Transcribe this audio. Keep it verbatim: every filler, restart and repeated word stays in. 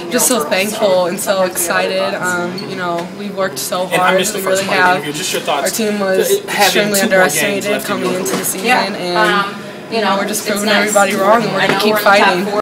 just so thankful and so excited. Um, you know, we worked so hard. We really have. Our team was extremely underestimated coming into the season, and you know, we're just proving everybody wrong, and we're going to keep fighting.